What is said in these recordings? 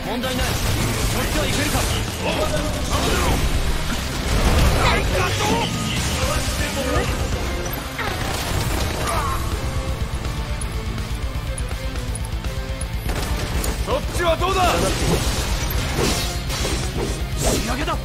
問題ない。こっちはいけるか。 そっちはどうだ。 仕上げだ。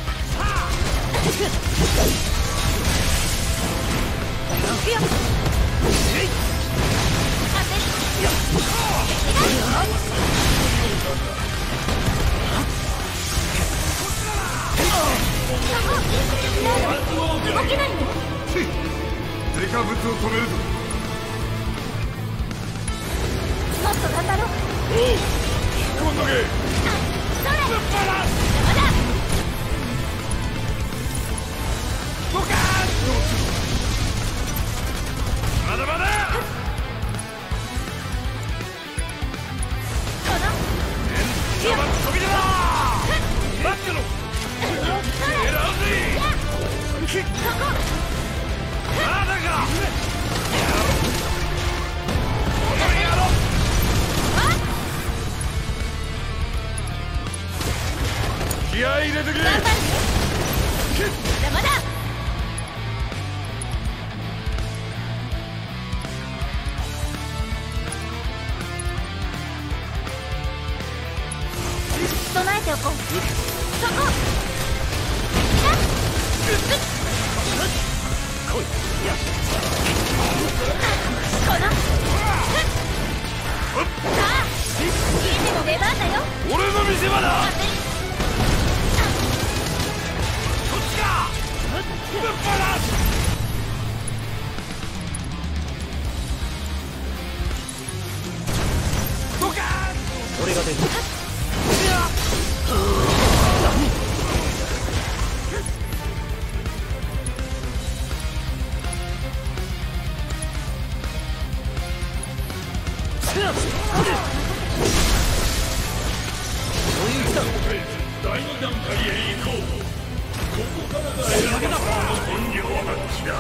行くよ。 動けないの？ デカブツを止めるぞ。 もっと頑張ろう。 おう、引っ込んどけ。 それ！ ぶっ放す。 まだ！ ドカーン。まだまだ。 この飛び出ろ。待ってろ。狙うぜ。まだか。この野郎。気合い入れてけ。 頑張る。まだまだ。備えておこう。そこ。 来い。やっ。 この。さあ、家でも出番だよ。 俺の見せ場だ。こっちか。ぶっ放す。ドカーン。 俺が出る。 第2段階へ行こう。ここからが選ばれた本領発揮だ。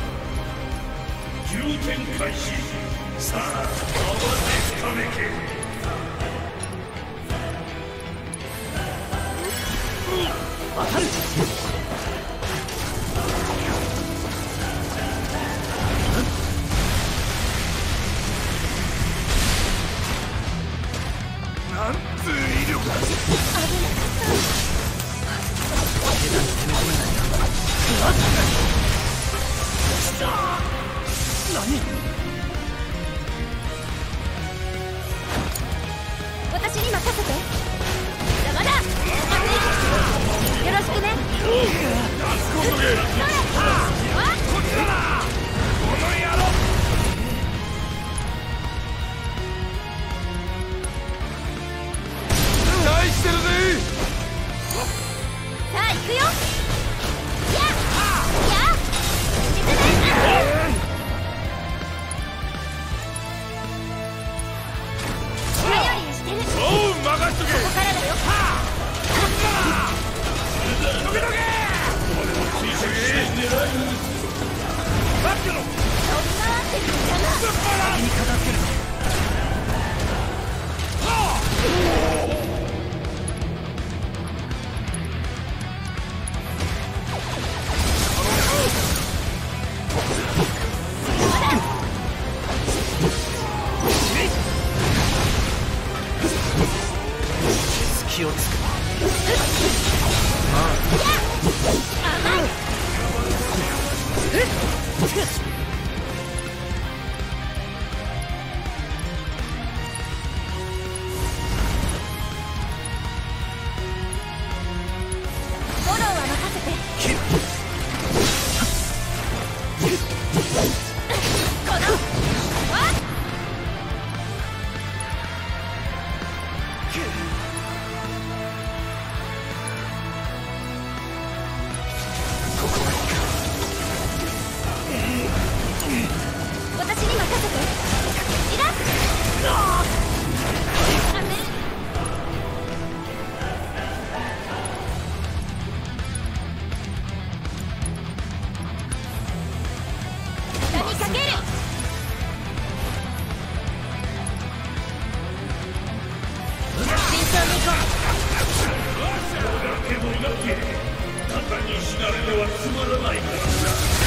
充填開始。さあ、合わせつかめけ。 当たる。 なんつう威力だ。 私に任せて。まだ。よろしくね。 おう、ガスコンドゲ。こっちだな。この野郎。愛してるぜ。 さあ行くよ。や沈め。頼りにしてる。 おう、任しとけ。 ここからだよ。 どけどけ。待ってろ。 飛び回ってくるんだな。 ぶっ放す。 味方ってるぞ。隙をつく。 フォローは任せて。このわっだけ簡単に死なれてはつまらないからな。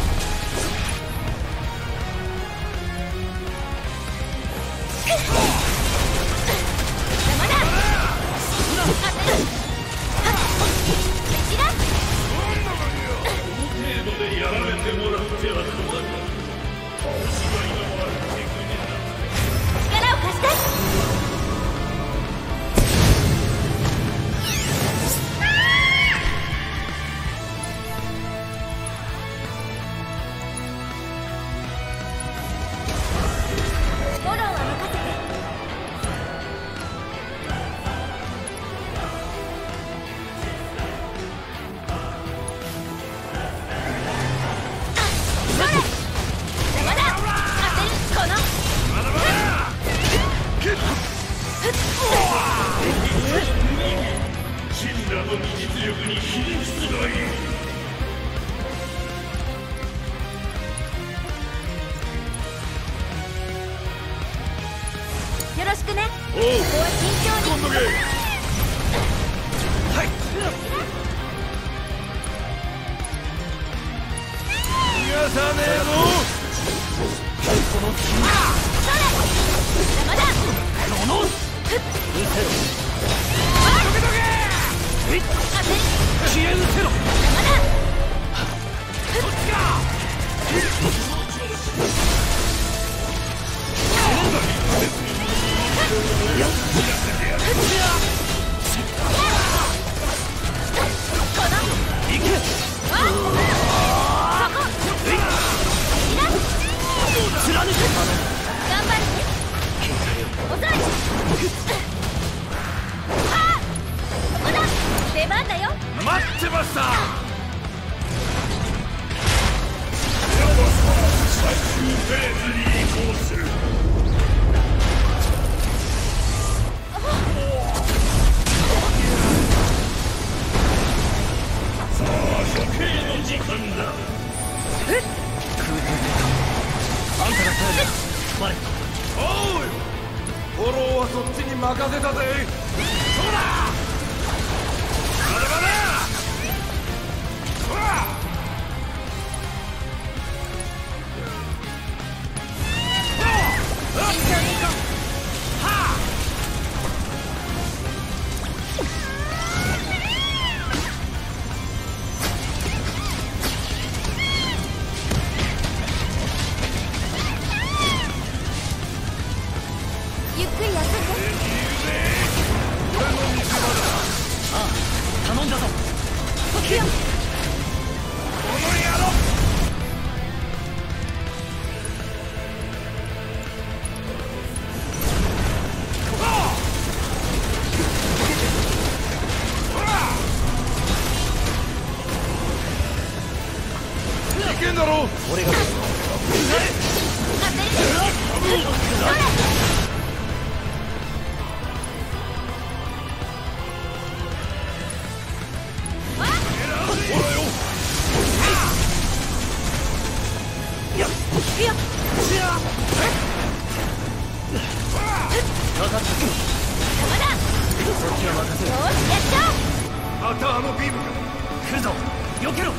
よろしくね。ここは慎重に。はい。 逃がさねえぞ。このそれ。邪魔だ。 このうせろ。どけどけ。消えうせろ。 邪魔だ。 そっちか。 出番だよ。 待ってました。 最終フェーズに移行する。さあ処刑の時間だ。 あんたが帰れ。バレ。おい。フォローはそっちに任せたぜ。そうだ。まだまだ。ほら。 ゆっくり休んで。 俺の見せ場だ。ああ、頼んだぞ。この野郎。いけんだろ。俺が。またあのビームが来るぞ。避けろ。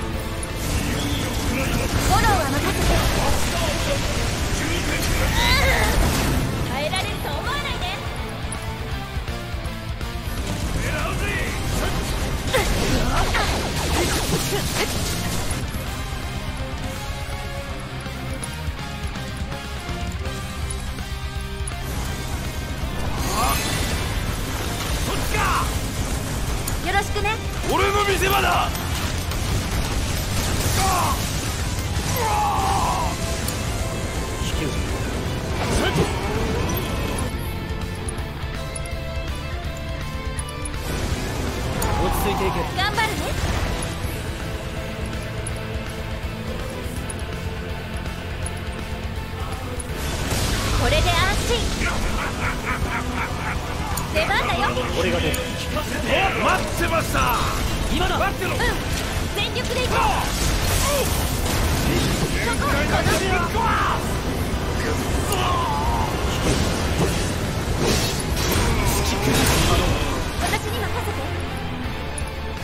フォローは任せて。耐えられると思わないで。 狙うぜ。 そっちか。 よろしくね。 俺の見せ場だ。引き受け。落ち着いていけ。 頑張るね。これで安心。出番だよ。 俺が出る。待ってました。今だ。待ってろ。 全力でいこう。そこ、この私に任せて。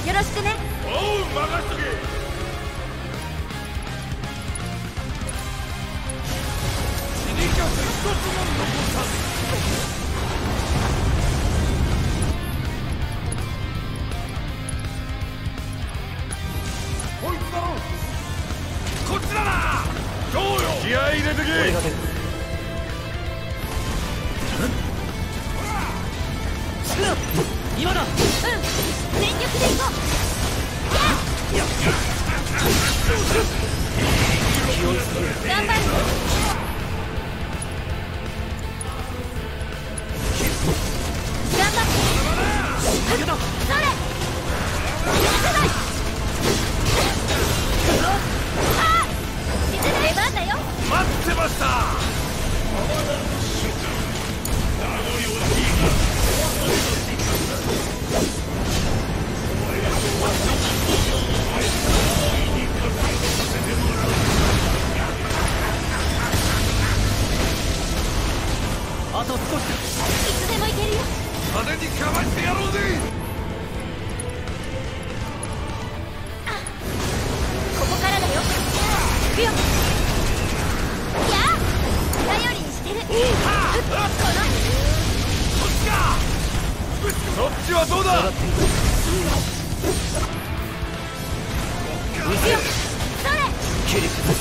よろしくね。 おう、任しとけ。 死にかせ一つも残さず。こいつだろ。こっちだな。どうよ。気合い入れてけ。 今だ。うん、全力で行こう。頑張る。頑張って。それ。出番だよ。 待ってました。 あと少しだ。いつでも行けるよ。 派手にかましてやろうぜ。 ここからだよ。行くよ。いや頼りにしてる。このそっちはどうだ。 行くよ。それ。 切り崩す。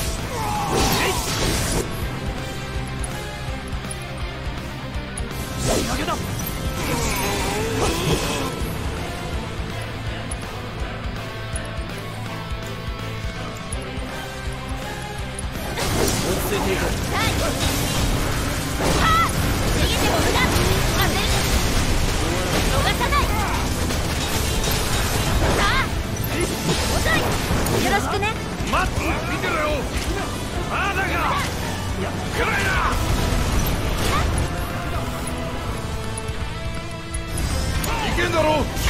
投げだ。落ち着いていこう。 逃げても無駄。当てる。逃さない。さあ遅い。よろしくね。 待って見てろよ。まだか。暗いな。いけんだろ。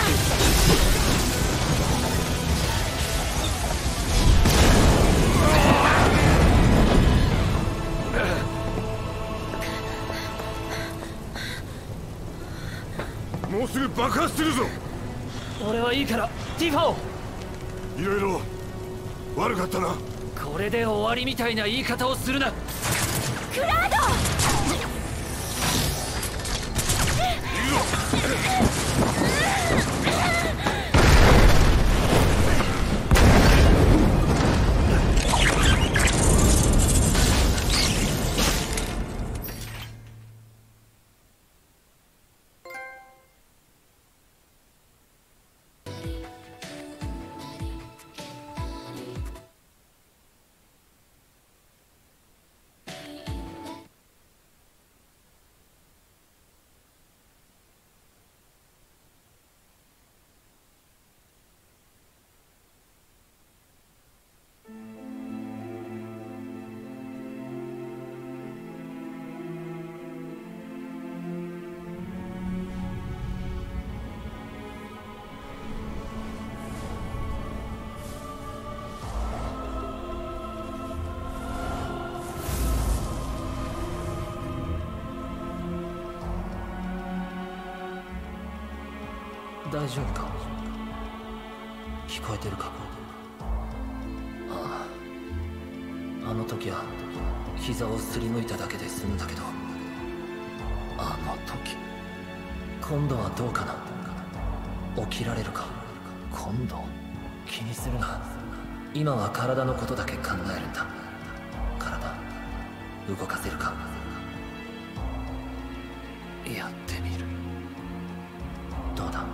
もうすぐ爆発するぞ。 俺はいいからティファを。 いろいろ悪かったな。 これで終わりみたいな言い方をするな。 クラード。 大丈夫か。聞こえてるか。ああ、あの時は膝をすりむいただけで済んだけど、あの時今度はどうかな。起きられるか。今度気にするな。今は体のことだけ考えるんだ。体動かせるか。やってみる。どうだ。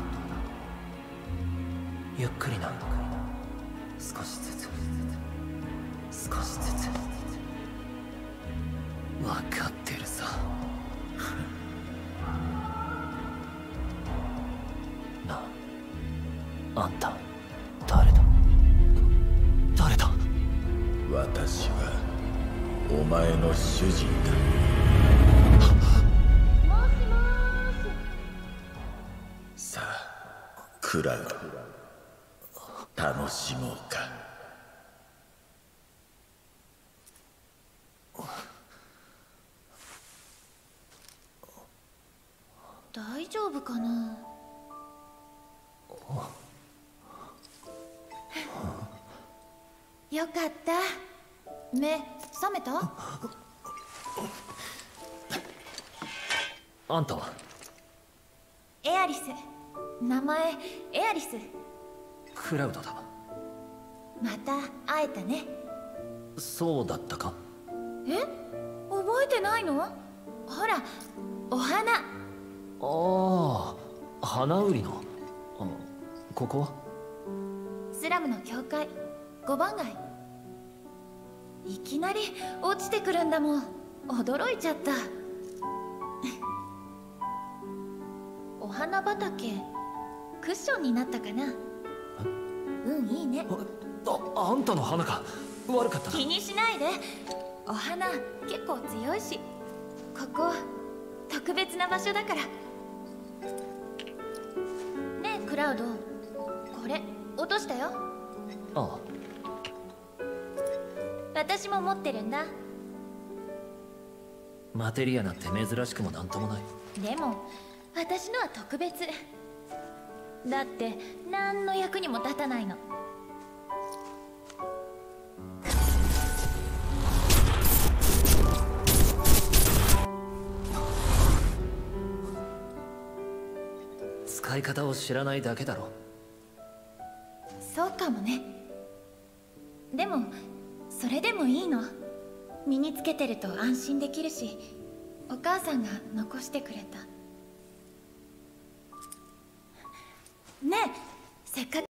ゆっくりな。少しずつ少しずつ。分かってるさ。なあ、あんた誰だ。誰だ。 私はお前の主人だ。さあクラウド、楽しもうか。 大丈夫かな。 よかった。目覚めた？ あんたは？ エアリス。名前エアリス。 クラウドだ。 また会えたね。 そうだったか？ え、覚えてないの？ほら、お花。 ああ、花売りの。ここは？ スラムの教会5番街。いきなり落ちてくるんだもん。驚いちゃった。お花畑クッションになったかな。うん、いいね。 あんたの花か。悪かったな。 気にしないで。お花結構強いし、ここ特別な場所だから。ねえクラウド、これ落としたよ。 ああ、 私も持ってるんだ。 マテリアなんて珍しくもなんともない。 でも私のは特別だって、何の役にも立たないの。 使い方を知らないだけだろ。 そうかもね。でもそれでもいいの。身につけてると安心できるし、お母さんが残してくれた。ねえ、せっかく